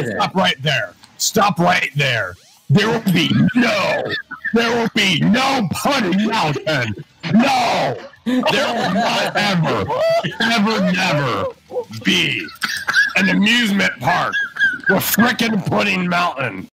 stop right there. Stop right there. There will be no Pudding Mountain. No. There will not ever, never be an amusement park with frickin' Pudding Mountain.